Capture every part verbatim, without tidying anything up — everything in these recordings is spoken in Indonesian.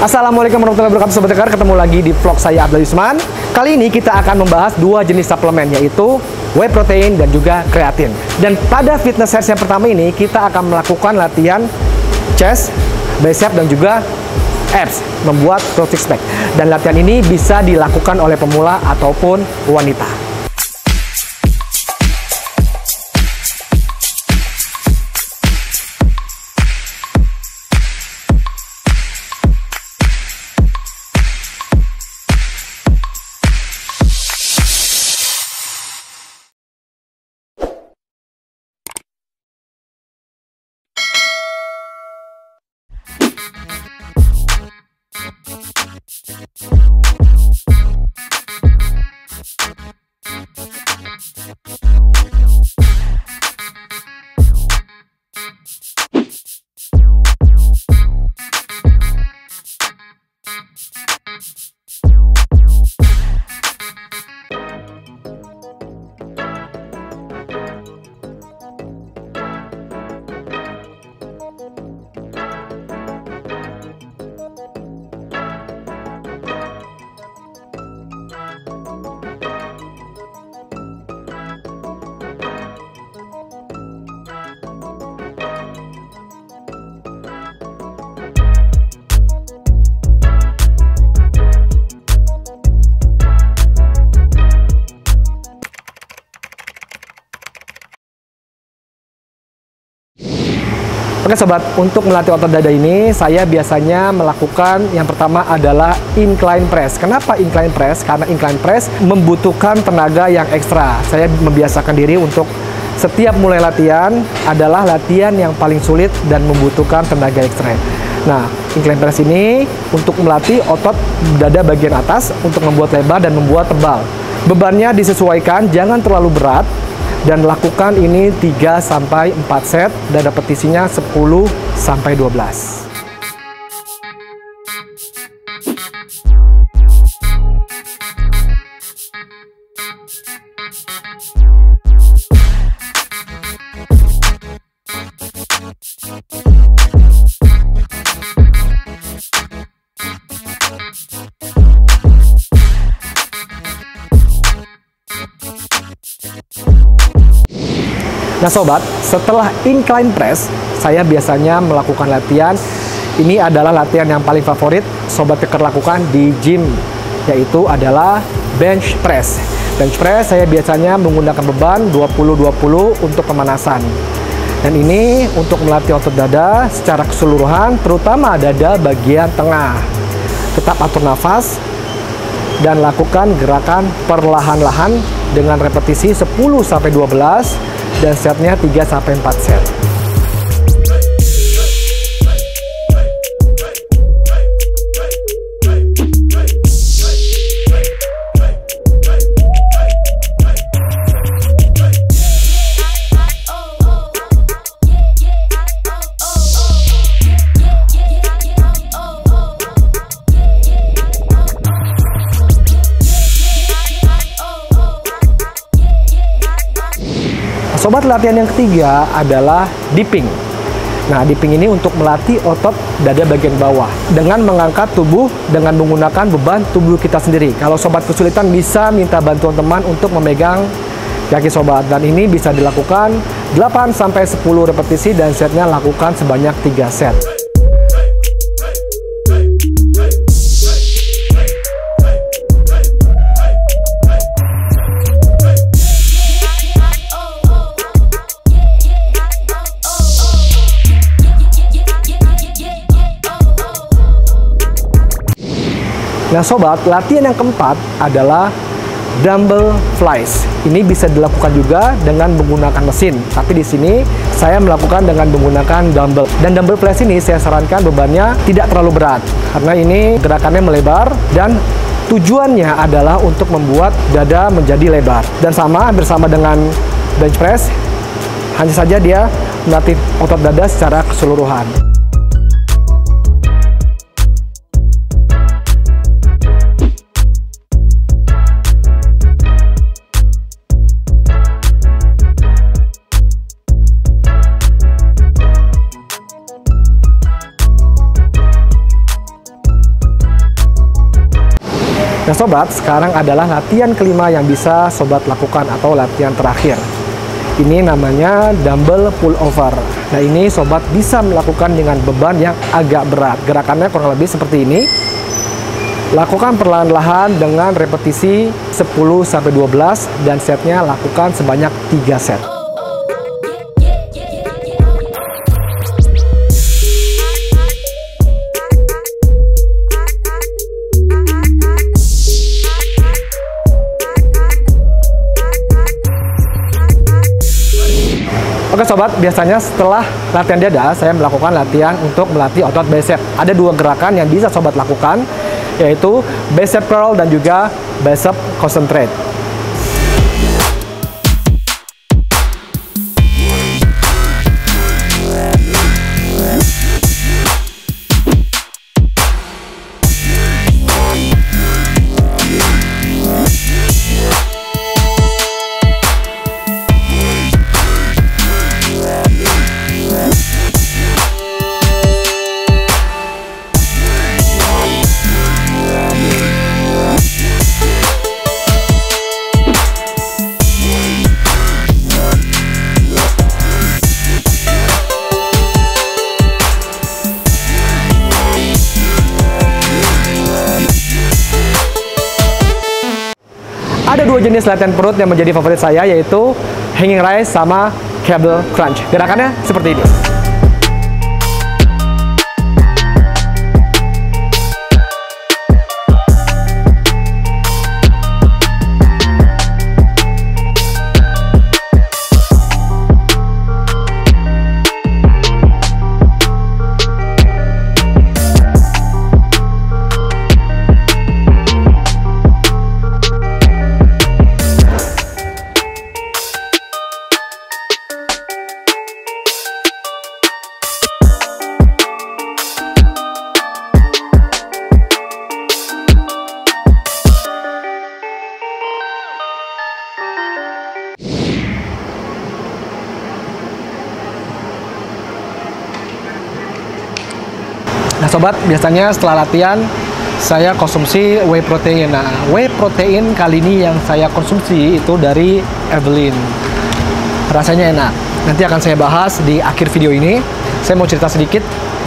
Assalamualaikum warahmatullahi wabarakatuh Sobat Tegar, ketemu lagi di vlog saya Abdul Yusman. Kali ini kita akan membahas dua jenis suplemen, yaitu whey protein dan juga kreatin. Dan pada fitness session yang pertama ini kita akan melakukan latihan chest, bicep dan juga abs, membuat growth six pack. Dan latihan ini bisa dilakukan oleh pemula ataupun wanita. Oke sobat, untuk melatih otot dada ini saya biasanya melakukan yang pertama adalah incline press. Kenapa incline press? Karena incline press membutuhkan tenaga yang ekstra. Saya membiasakan diri untuk setiap mulai latihan adalah latihan yang paling sulit dan membutuhkan tenaga ekstra. Nah, incline press ini untuk melatih otot dada bagian atas untuk membuat lebar dan membuat tebal. Bebannya disesuaikan, jangan terlalu berat. Dan lakukan ini tiga sampai empat set dan repetisinya sepuluh sampai dua belas. Nah sobat, setelah incline press, saya biasanya melakukan latihan. Ini adalah latihan yang paling favorit Sobat Tegar lakukan di gym, yaitu adalah bench press. Bench press saya biasanya menggunakan beban dua puluh dua puluh untuk pemanasan. Dan ini untuk melatih otot dada secara keseluruhan, terutama dada bagian tengah. Tetap atur nafas dan lakukan gerakan perlahan-lahan dengan repetisi sepuluh sampai dua belas. Dan setnya tiga sampai empat set. Sobat, latihan yang ketiga adalah dipping. Nah, dipping ini untuk melatih otot dada bagian bawah dengan mengangkat tubuh dengan menggunakan beban tubuh kita sendiri. Kalau sobat kesulitan bisa minta bantuan teman untuk memegang kaki sobat, dan ini bisa dilakukan delapan sampai sepuluh repetisi dan setnya lakukan sebanyak tiga set. Nah sobat, latihan yang keempat adalah dumbbell flies. Ini bisa dilakukan juga dengan menggunakan mesin, tapi di sini saya melakukan dengan menggunakan dumbbell. Dan dumbbell flies ini saya sarankan bebannya tidak terlalu berat, karena ini gerakannya melebar dan tujuannya adalah untuk membuat dada menjadi lebar. Dan sama bersama dengan bench press, hanya saja dia melatih otot dada secara keseluruhan. Nah sobat, sekarang adalah latihan kelima yang bisa sobat lakukan atau latihan terakhir. Ini namanya dumbbell pullover. Nah ini sobat bisa melakukan dengan beban yang agak berat. Gerakannya kurang lebih seperti ini. Lakukan perlahan-lahan dengan repetisi sepuluh sampai dua belas dan setnya lakukan sebanyak tiga set. Oke sobat, biasanya setelah latihan dada, saya melakukan latihan untuk melatih otot bicep. Ada dua gerakan yang bisa sobat lakukan, yaitu bicep curl dan juga bicep concentrate. Ada dua jenis latihan perut yang menjadi favorit saya, yaitu hanging raise sama cable crunch. Gerakannya seperti ini. Nah sobat, biasanya setelah latihan saya konsumsi whey protein. Nah, whey protein kali ini yang saya konsumsi itu dari Evelyn. Rasanya enak. Nanti akan saya bahas di akhir video ini. Saya mau cerita sedikit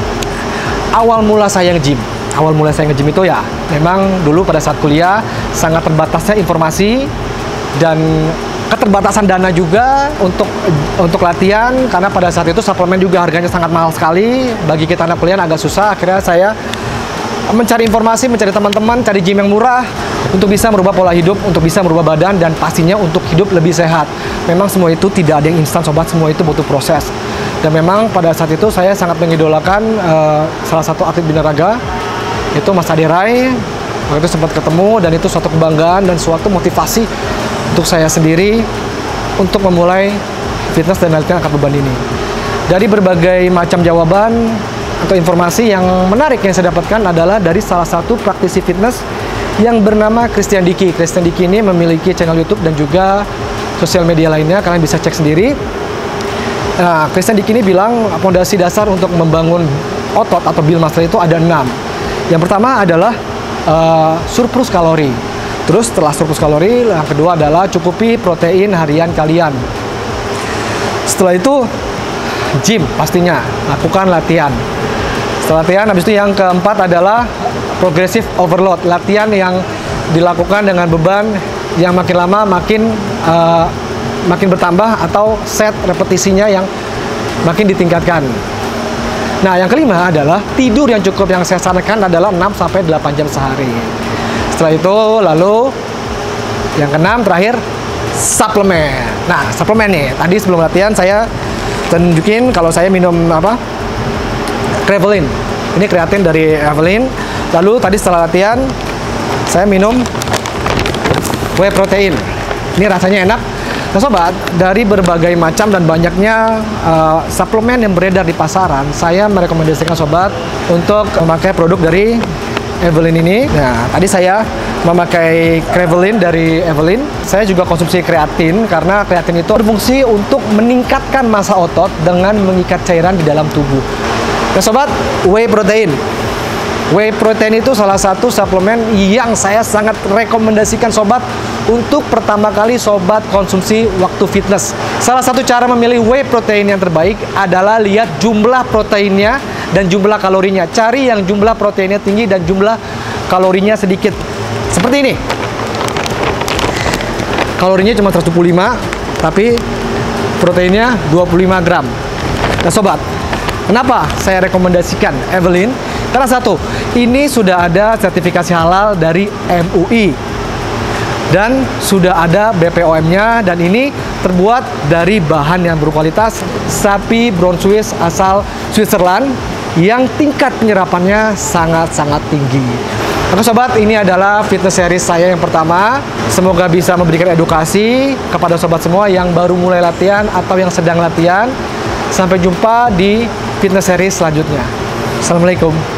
awal mula saya nge-gym. Awal mula saya nge-gym itu ya, memang dulu pada saat kuliah sangat terbatasnya informasi dan keterbatasan dana juga untuk untuk latihan, karena pada saat itu suplemen juga harganya sangat mahal sekali. Bagi kita anak kuliah agak susah. Akhirnya saya mencari informasi, mencari teman-teman, cari gym yang murah untuk bisa merubah pola hidup, untuk bisa merubah badan, dan pastinya untuk hidup lebih sehat. Memang semua itu tidak ada yang instan sobat, semua itu butuh proses. Dan memang pada saat itu saya sangat mengidolakan uh, salah satu atlet binaraga, itu Mas Ade Rai. Waktu itu sempat ketemu, dan itu suatu kebanggaan dan suatu motivasi untuk saya sendiri untuk memulai fitness dan latihan angkat beban ini. Dari berbagai macam jawaban atau informasi yang menarik yang saya dapatkan adalah dari salah satu praktisi fitness yang bernama Christian Dicky. Christian Dicky ini memiliki channel YouTube dan juga sosial media lainnya, kalian bisa cek sendiri. Nah, Christian Dicky ini bilang fondasi dasar untuk membangun otot atau build muscle itu ada enam. Yang pertama adalah uh, surplus kalori. Terus setelah surplus kalori, yang kedua adalah cukupi protein harian kalian. Setelah itu, gym pastinya, lakukan latihan. Setelah latihan, habis itu yang keempat adalah progressive overload. Latihan yang dilakukan dengan beban yang makin lama makin uh, makin bertambah, atau set repetisinya yang makin ditingkatkan. Nah, yang kelima adalah tidur yang cukup. Yang saya sarankan adalah enam sampai delapan jam sehari. Setelah itu, lalu yang keenam terakhir, suplemen. Nah, suplemen nih, tadi sebelum latihan saya tunjukin kalau saya minum apa? Kreatin. Ini kreatin dari Evelyn. Lalu tadi setelah latihan saya minum whey protein. Ini rasanya enak. Nah sobat, dari berbagai macam dan banyaknya uh, suplemen yang beredar di pasaran, saya merekomendasikan sobat untuk memakai produk dari Evelyn ini. Nah, tadi saya memakai Kreatin dari Evelyn. Saya juga konsumsi kreatin karena kreatin itu berfungsi untuk meningkatkan massa otot dengan mengikat cairan di dalam tubuh. Nah, sobat, whey protein. Whey protein itu salah satu suplemen yang saya sangat rekomendasikan sobat untuk pertama kali sobat konsumsi waktu fitness. Salah satu cara memilih whey protein yang terbaik adalah lihat jumlah proteinnya dan jumlah kalorinya. Cari yang jumlah proteinnya tinggi dan jumlah kalorinya sedikit. Seperti ini. Kalorinya cuma seratus dua puluh lima, tapi proteinnya dua puluh lima gram. Nah sobat, kenapa saya rekomendasikan Evelyn? Karena satu, ini sudah ada sertifikasi halal dari M U I dan sudah ada B P O M-nya, dan ini terbuat dari bahan yang berkualitas sapi brown Swiss asal Switzerland yang tingkat penyerapannya sangat-sangat tinggi. Oke sobat, ini adalah fitness series saya yang pertama. Semoga bisa memberikan edukasi kepada sobat semua yang baru mulai latihan atau yang sedang latihan. Sampai jumpa di fitness series selanjutnya. Assalamualaikum.